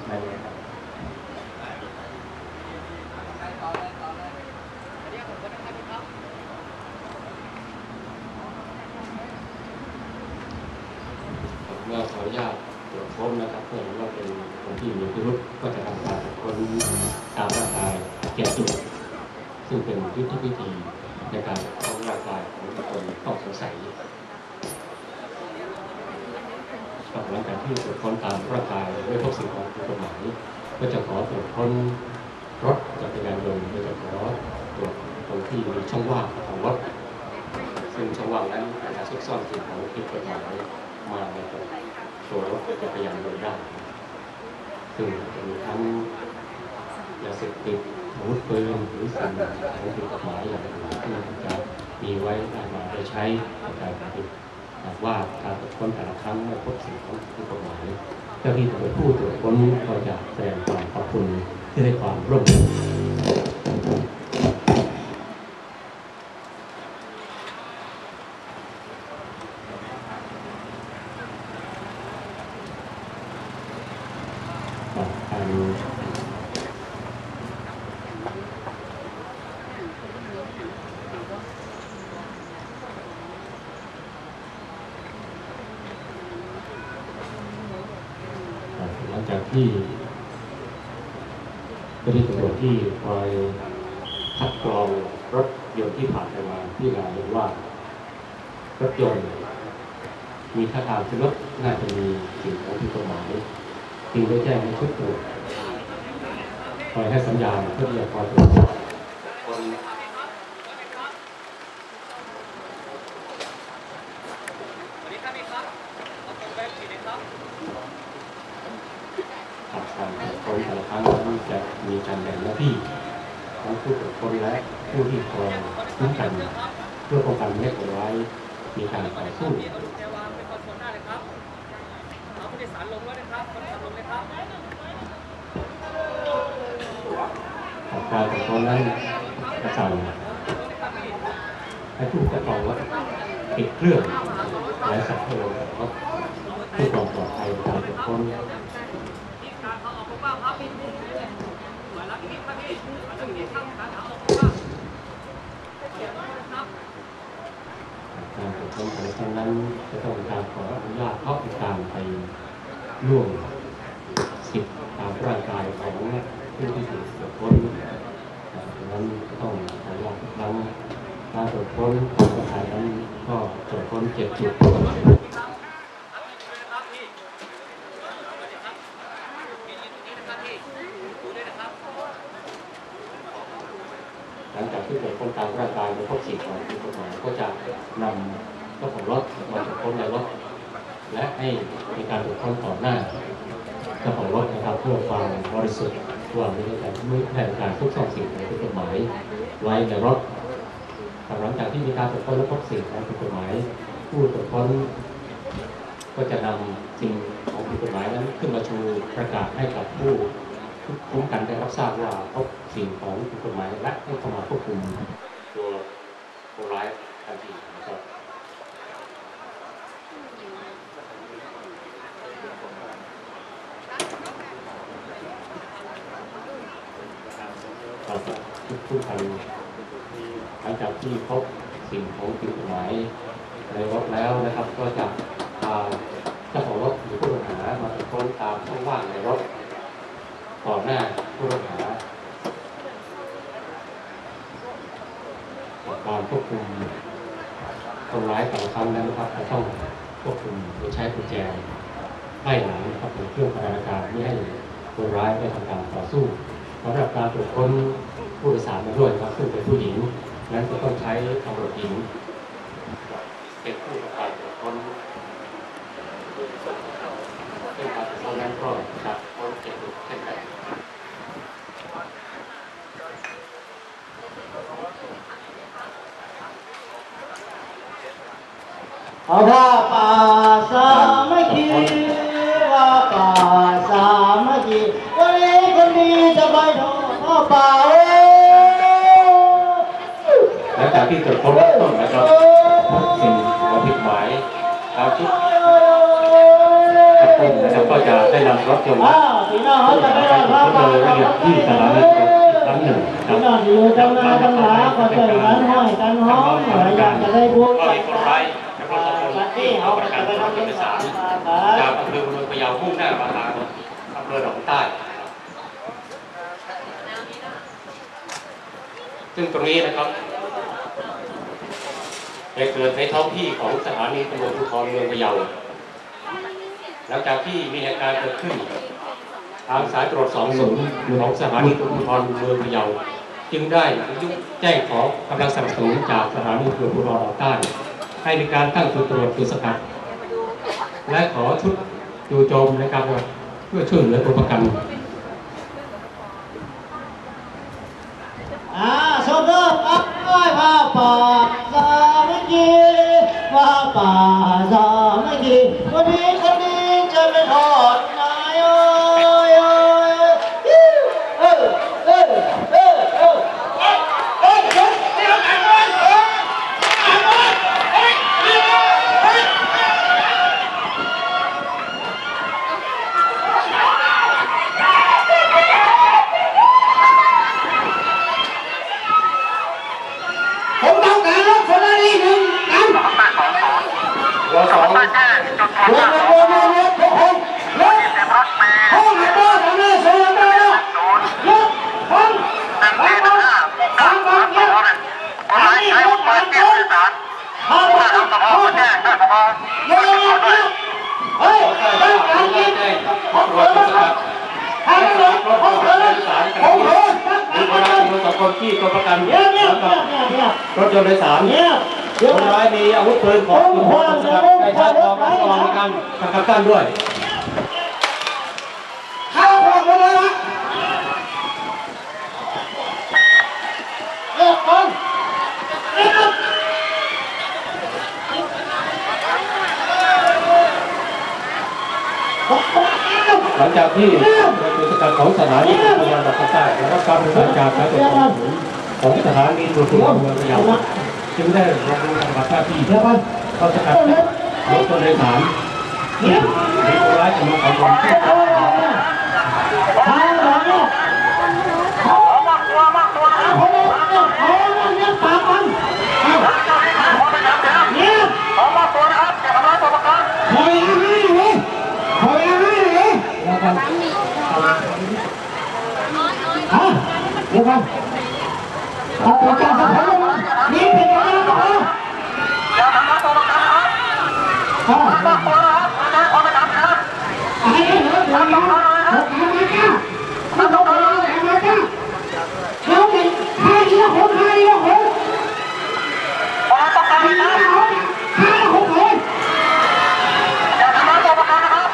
เมื่อขออนุญาตตรวจค้นนะครับเพื่อว่าเป็นคนที่มีพิรุธก็จะทำการค้นตามร่างกาย7 จุดซึ่งเป็นยุทธวิธีในการค้นร่างกายของบุคคลต้องสงสัยหลังจากที่ตรวจค้นตามร่างกายไม่พบสิ่งของผิดกฎหมายก็จะขอตรวจค้นรถจักรยานยนต์โดยจะขอตรวจตรงที่มีช่องว่างของรถซึ่งช่องว่างนั้นอาจจะซุกซ่อนสิ่งของผิดกฎหมายมาในตัวรถจักรยานยนต์ได้ซึ่งจะมีทั้งยาเสพติดอาวุธปืนหรือสิ่งของผิดกฎหมายอย่างอื่นที่จะมีไว้ได้มาโดยใช้ในการปฏิบัติหากว่าการตรวจค้นแต่ละครั้งไม่พบสิ่งของผิดกฎหมายเจ้าหน้าที่ตำรวจผู้ตรวจค้นก็จะแสดงความขอบคุณที่ให้ความร่วมมือหลังจากที่เจ้าหน้าที่ตำรวจที่คอยคัดกรองรถยนต์ที่ผ่านไปมาที่เราเห็นว่ารถยนต์มีท่าทางที่รถน่าจะมีสิ่งของผิดกฎหมายจึงได้แจ้งให้ชุดตรวจคอยให้สัญญาณเพื่อที่จะคอยตรวจสอบคนการคนแต่ละครั้งจะมีการแบ่งหน้าที่ทั้งผู้ตรวจค้นและผู้ที่คอยคุ้มกันเพื่อป้องกันไม่ให้คนร้ายมีการต่อสู้การตรวจค้นนั้นจะสั่งให้ผู้ประกอบรถปิดเครื่องและสับเปลือกรถเพื่อความปลอดภัยในการตรวจค้นการตรวจค้นแต่ละครั้งนั้นจะต้องการขออนุญาตเพราะเป็นการไปล่วงสิทธิตามร่างกายของผู้ที่ถูกตรวจค้นดังนั้นก็ต้องขออนุญาตทุกครั้งการตรวจค้นของร่างกายนั้นก็ตรวจค้น7 จุดหลังจากที่ตรวจค้นตามร่างกายไม่พบสิ่งของผิดกฎหมายก็จะนำเจ้าของรถมาตรวจค้นในรถและให้มีการตรวจค้นต่อหน้าเจ้าของรถนะครับเพื่อความบริสุทธิ์ว่าไม่ได้การซุกซ่อนสิ่งของผิดกฎหมายไว้ในรถหลังจากที่มีการตรวจค้นและพบสิ่งของผิดกฎหมายผู้ตรวจค้นก็จะนำสิ่งของผิดกฎหมายนั้นขึ้นมาชูประกาศให้กับผู้คุ้มกันได้รับทราบว่าพบสิ่งของผิดกฎหมายและให้เข้ามาควบคุมตัวคนร้ายทันทีนะครับทุกท่านหลังจากที่พบสิ่งของผิดกฎหมายในรถแล้วนะครับก็จะพาเจ้าของรถหรือผู้ต้องหามาตรวจค้นตามช่องว่างในรถต่อหน้าผู้ต้องหาการควบคุมคนร้ายแต่ละครั้งนั้นนะครับจะต้องควบคุมโดยใช้กุญแจไล่หลังนะครับเป็นเครื่องพัฒนาการไม่ให้คนร้ายได้ทำการต่อสู้สำหรับการตรวจค้นผู้โดยสารมาด้วยครับซึ่งเป็นผู้หญิงนั้นก็ต้องใช้ตำรวจหญิงเป็นผู้ทำการตรวจค้นซึ่งตอนนั้นก็จับคนเจ็บเช่นกันเอาว่าป่าสามัคคีว่าป่าสามัคคีวันนี้คนดีจะไปทอดป่าหลังจากที่ตรวจค้นต้นนะครับสิ่งของผิดหมายตามชุดกระตุ้นนะครับก็จะได้นำรถยนต์พี่น้องเขาจะไปทอดป่าที่สถานีครั้งหนึ่งพี่น้องอยู่จำนาจำหนาก็เจอกันห้อยกันห้องอยากจะได้บุญกันที่เขาจะไปทำเป็นสารจากอำเภอเมืองพะเยามุ่งหน้ามาทางอำเภอหนองใต้ซึ่งตรงนี้นะครับได้เกิดในท้องที่ของสถานีตำรวจภูธรเมืองพะเยาหลังจากที่มีเหตุการณ์เกิดขึ้นทางสายตรวจ20ของสถานีตำรวจภูธรเมืองพะเยาจึงได้แจ้งขอกำลังสนับสนุนจากสถานีตำรวจภูธรหนองใต้ให้มีการตั้งจุดตรวจจุดสกัดและขอชุดจู่โจมในการเพื่อช่วยเหลือตัวประกันชมเด้อว่าป่าสามัคคีว่าป่าสามัคคีวันนี้คนดีจะไปทอดนายที่ตัวประกันรถยนต์โดยสารคนร้ายมีอาวุธปืนของกลุ่มผู้ต้องสกัดได้ใช้กองในการสกัดกั้นด้วยเข้าพวกมาเลยนะเลิกก่อนหลังจากที่จุดสกัดของสถานีตำรวจภูธรใต้และรับการประสานจากสายตรวจของสถานีตำรวจภูธรเมืองพะเยาจึงได้ลงมือปฏิบัติหน้าที่เข้าสกัดรถโดยสารที่มีคนร้ายจำนวน2 คนเดี๋ยวกันเอาตัวการสะพานนี่เป็นยังไงต่ออย่าทำร้ายตัวประกันนะครับตัวนะครับเอาไปทำนะครับไอ้เหี้ยเดี๋ยวเอามาจ้าเอาตัวมาจ้าเขาเป็นใครเลี้ยงคนใครเลี้ยงคนเอาตัวประกันนะครับใครคนไหนอย่าทำร้ายตัวประกันนะครับ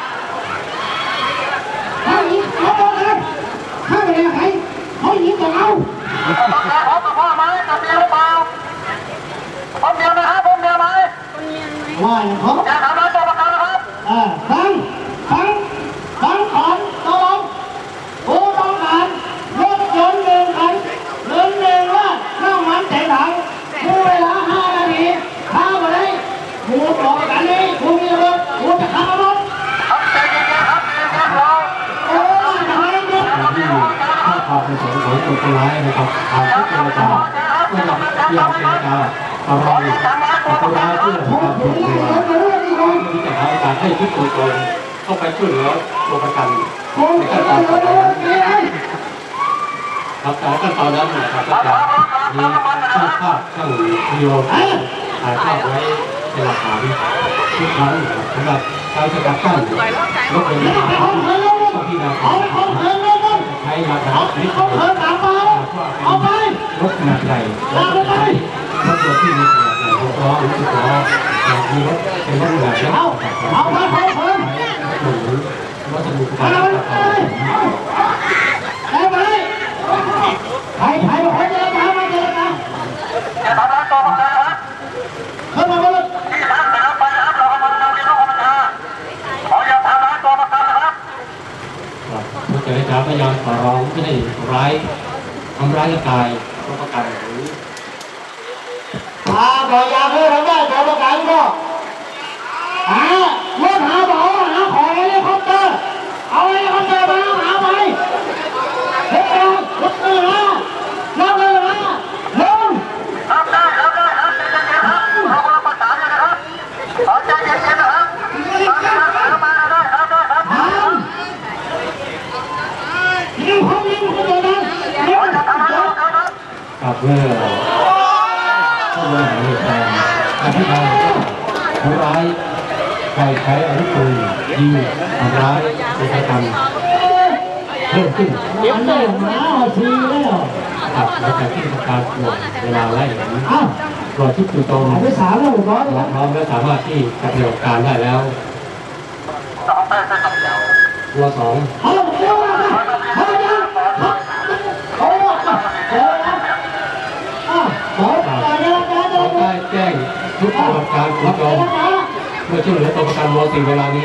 เขาหนีเขาโดนเลยเขาไปไหนเขาหนีจากเราขอตัวพ่อไหมกับเมียหรือเปล่าผมเมียนะครับผมเมียไหมว่าอย่างเขาอย่าทำร้ายตัวประกันนะครับฟังก่อนตกลงผู้ต้องการรถยนต์1 คันเงิน1 ล้านน้ำมันเต็มถังผู้เวลา5 นาทีข้าวมาได้ผู้บอกกันนี้ผู้มีรถผู้จะขับรถครับใจเย็นๆครับใจเย็นๆเราโอ้ยทำไมเนี่ยที่ข้าความประสงค์ของตัวคนร้ายนะครับทางที่เจรจาเพื่อเจรจาต่อรองกับคนร้ายเพื่อการถูกตัวที่จะหาโอกาสให้ทุกคนเข้าไปช่วยเหลือตัวประกันในขั้นตอนต่อไปครับแต่ขั้นตอนนั้นนะครับก็จะมีช่างภาพช่างวิดีโอถ่ายภาพไว้เป็นหลักฐานทุกครั้งสำหรับการสกัดกั้นรถยนต์ที่นาใช้มาทำนิดเดียวเอาไปรถขนาดใหญ่และใช้รถยนต์ที่มีขนาดใหญ่6 ล้อหรือ10 ล้อมีรถเป็นรถขนาดเล็กหนุนวัสดุการประกอบได้ไหมใครบอกให้เจรจามาเจรจาเข้ามาเลยผู้เจรจาพยายามขอร้องไม่ให้ทำร้ายร่างกายตัวประกันหรือบอกอยากให้ทำได้ตัวประกันก็หารถหาเบาหาของเฮลิคอปเตอร์เอาเฮลิคอปเตอร์มาหาไปเฮ้ยรถเลยนะรถเลยนะลงรับได้เราประสานเลยนะครับขอใจเย็นๆนะครับมาได้ครับยิงเขายิงเขาเลยนะครับเมื่อข้อมูลเหตุการณ์อธิบายผู้ร้ายใช้อาวุธปืนยิงทำร้ายประชาชนเพิ่มขึ้นมันได้มาทีแล้วครับหลังจากที่ทำการตรวจเวลาไล่หลังตรวจที่จุดตรงไปสามแล้วผมบอกพร้อมและสามารถที่จะปฏิบัติการได้แล้วตัวสองเขาได้แจ้งทุกประการรับรองเมื่อช่วยเหลือตัวประกันว.4 เวลานี้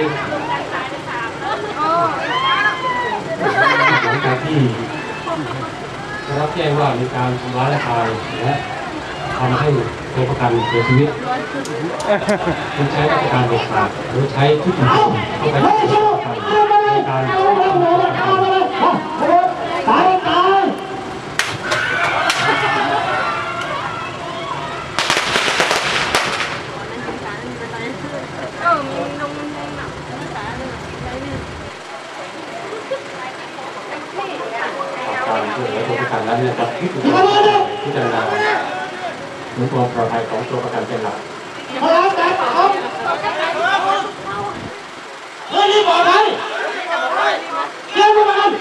หลังจากที่ได้รับแจ้งว่ามีการทำร้ายร่างกายและทำให้ตัวประกันเสียชีวิตคุณใช้มาตรการเด็ดขาดหรือใช้ทุกอย่างเข้าไปในการช่วยเหลือตัวประกันนั้นนะครับพิจารณาถึงความปลอดภัยของตัวประกันเป็นหลักเฮ้ยนี่บอกใครเรื่องประกัน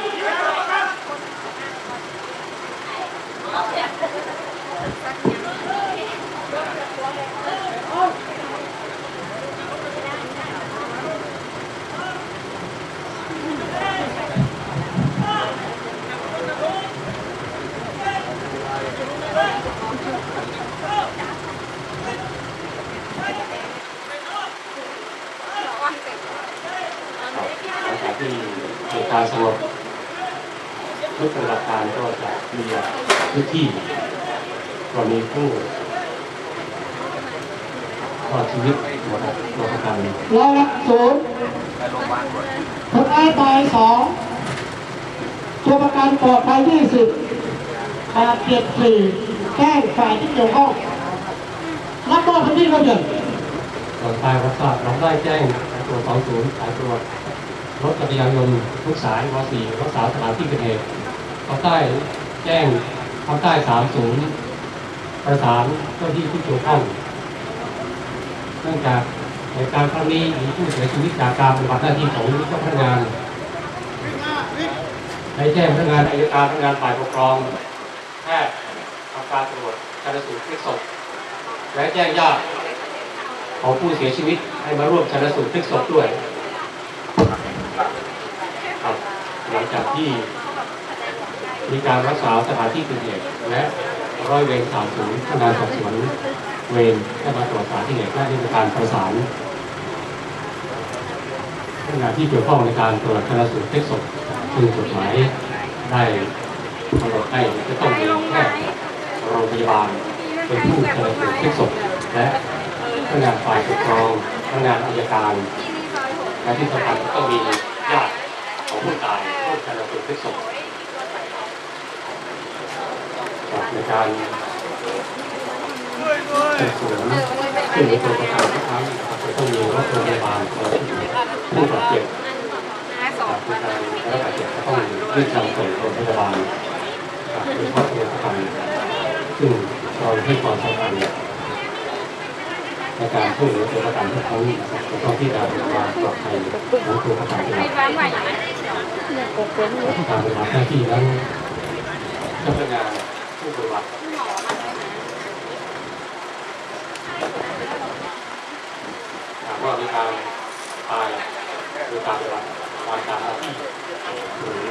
ที่เหตุการณ์สงบทุกปฏิบัติการก็จะมีพื้นที่ก็มีผู้รอดชีวิตตัวประกันรอรับศูนย์คนร้ายตาย2ตัวประกันปลอดภัย20บาดเจ็บ4แจ้งฝ่ายที่เกี่ยวข้องรับมอบพื้นที่เขาเดินก่อนตายรับทราบเราได้แจ้งตัว20สายตรวจรถจักรยานยนต์ทุกสายว.4 รักษาสถานที่เกิดเหตุภาคใต้แจ้งภาคใต้30ประสานเจ้าที่ที่เกี่ยวข้องเนื่องจากเหตุการณ์ครั้งนี้มีผู้เสียชีวิตจากการปฏิบัติหน้าที่ของเจ้าพนักงานได้แจ้งพนักงานอัยการพนักงานฝ่ายปกครองแพทย์ทำการตรวจชันสูตรพลิกศพและแจ้งญาติของผู้เสียชีวิตให้มาร่วมชันสูตรพลิกศพด้วยหลังจากที่มีการรักษาสถานที่เกิดเหตุและร้อยเวร30พนักงานสอบสวนเวรได้มาตรวจสารที่เหตุและได้มีการประสานพนักงานที่เกี่ยวข้องในการตรวจชันสูตรพลิกศพซึ่งกฎหมายได้กำหนดให้จะต้องมีแพทย์โรงพยาบาลเป็นผู้ชันสูตรพลิกศพและพนักงานฝ่ายปกครองพนักงานอัยการและที่สำคัญต้องมีญาติของผู้ตายร่วมชันสูตรพลิกศพในการสืบสวนซึ่งในตัวประกันทุกครั้งจะต้องมีรถโรงพยาบาลผู้บาดเจ็บผู้การและบาดเจ็บก็ต้องรีบนำส่งโรงพยาบาลโดยเฉพาะตัวประกันซึ่งเราให้ความสำคัญในการช่วยเหลือตัวประกันทุกครั้งจะต้องที่จะดูแลความปลอดภัยของตัวประกันเป็นหลักการปฏิบัติหน้าที่นั้นเจ้าพนักงานผู้ปฏิบัติหากว่ามีการตายโดยการปฏิบัติตามหน้าที่หรือ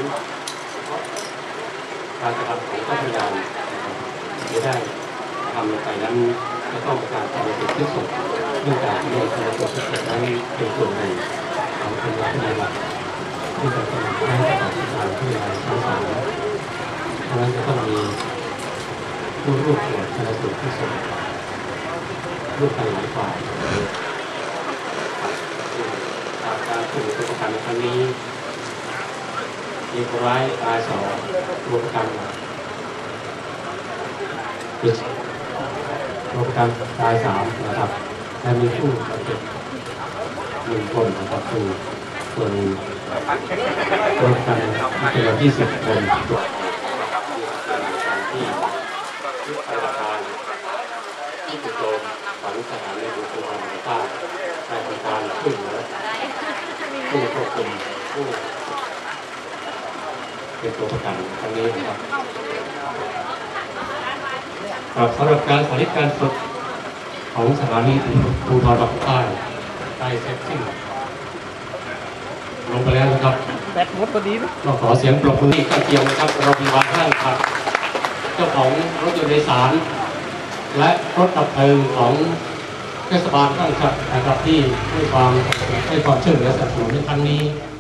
การกระทำของเจ้าพนักงานจะได้ทำลงไปนั้นจะต้องมีการทำในสิ่งที่สุดเนื่องจากในการตรวจพิสูจน์นั้นเป็นส่วนหนึ่งของคณะผู้นำหลักที่จะทำให้ประกอบการผู้นำทั้งสองเพราะนั้นจะต้องมีผู้ร่วมตรวจชนะสูตรพิสูจน์ร่วมกันหลายฝ่ายการผู้ถือประกันในครั้งนี้มีผู้ร้ายตาย2รวมกันตาย3นะครับและมีผู้บาดเจ็บ1 คนนะครับคือส่วนรวมกันเป็น20 คนการที่ยุบไปอาคารที่ถูกโจมฝังสถานในกรุงเทพมหานครได้ทำการช่วยเหลือผู้ควบคุมผู้เป็นตัวประกันครั้งนี้นะครับสำหรับการสาธิตการฝึกของสถานีภูธรปักใต้ได้เสร็จสิ้นลงไปแล้วนะครับแบตหมดพอดีเราขอเสียงปรบมือที่ข้างเคียงนะครับโรงพยาบาลข้างครับเจ้าของรถยนต์โดยสารและรถดับเพลิงของเทศบาลข้างครับนะครับที่ให้ความช่วยเหลือสนับสนุนในครั้งนี้